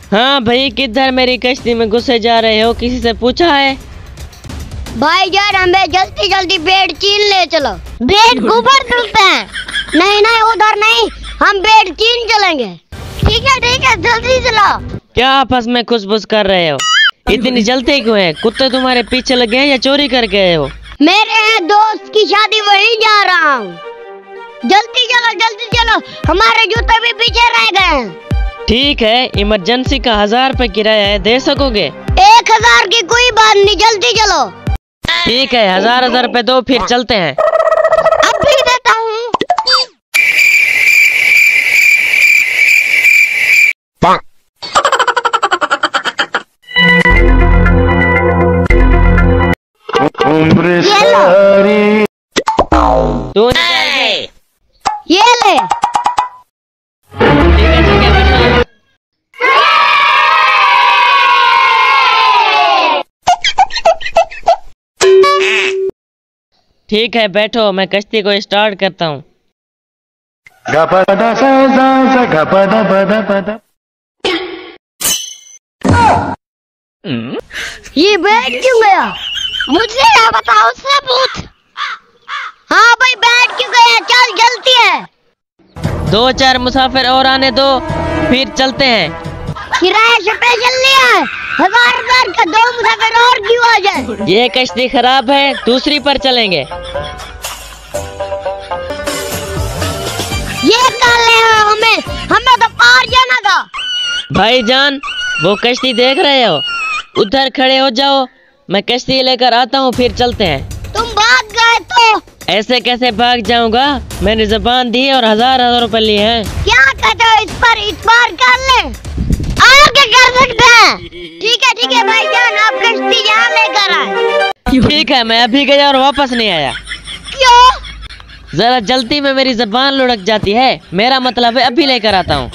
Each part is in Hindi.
हाँ भाई, किधर मेरी कश्ती में घुसे जा रहे हो? किसी से पूछा है? भाई जान, हमें जल्दी जल्दी बेड चीन ले चलो। बेड ऊपर चलते हैं। नहीं नहीं, उधर नहीं, हम बेड चीन चलेंगे। ठीक है जल्दी चलो। क्या आपस में खुशबुश कर रहे हो? इतनी जल्दी क्यों है? कुत्ते तुम्हारे पीछे लगे हैं या चोरी कर गए हो? मेरे दोस्त की शादी, वहीं जा रहा हूँ। जल्दी चलो, हमारे जूते भी पीछे रह गए हैं। ठीक है, इमरजेंसी का 1000 रुपए किराया है, दे सकोगे? 1000 की कोई बात नहीं, जल्दी चलो। ठीक है, 1000 रुपए दो, फिर चलते हैं। अब भी देता हूँ। ये ले। ठीक है, बैठो, मैं कश्ती को स्टार्ट करता हूँ। ये बैठ क्यों गया? मुझे क्या बताओ, उससे पूछ। हाँ भाई, बैठ क्यों गया? चल जल्दी है। 2-4 मुसाफिर और आने दो, फिर चलते हैं। किराया स्पेशल लिया है, 1000 का। 2 मुसाफिर और क्यों आ जाए? ये कश्ती खराब है, दूसरी पर चलेंगे। ये काले हैं, हमें तो पार जाना था। भाईजान, वो कश्ती देख रहे हो? उधर खड़े हो जाओ, मैं कश्ती लेकर आता हूँ, फिर चलते हैं। तुम भाग गए तो? ऐसे कैसे भाग जाऊंगा? मैंने जुबान दी और 1000 रुपए लिए हैं। क्या कहते हो? इस बार कर ले, और क्या कर सकते हैं? ठीक है भाईजान, आप कश्ती यहाँ लेकर आए। ठीक है, मैं अभी गया और वापस नहीं आया। क्यों? जरा जल्दी में मेरी जुबान लुढ़क जाती है। मेरा मतलब है अभी लेकर आता हूँ।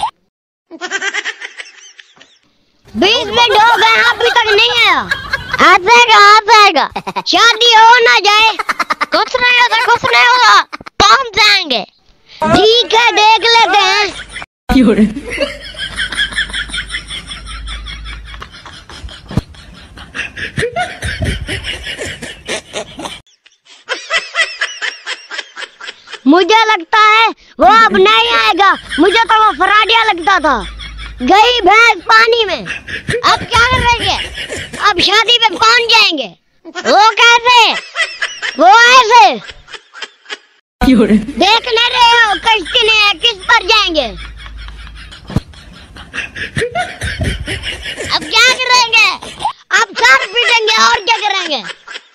20 मिनट हो गए, अभी तक नहीं आया। आएगा। शादी हो ना जाए, कुछ नहीं होगा, पहुंच जाएंगे। ठीक है, देख लेते हैं। मुझे लगता है वो अब नहीं आएगा। मुझे तो वो फराडिया लगता था। गई भैंस पानी में। अब क्या करेंगे? अब शादी पे पहुंच जाएंगे। वो कैसे? वो ऐसे। देख नहीं रहे हो कश्ती नहीं है, किस पर जाएंगे? अब क्या करेंगे? अब सर पीटेंगे और क्या करेंगे?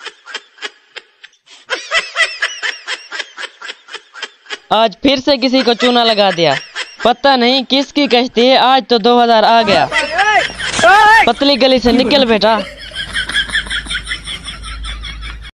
आज फिर से किसी को चूना लगा दिया। पता नहीं किसकी कश्ती है, आज तो 2000 आ गया। पतली गली से निकल बेटा।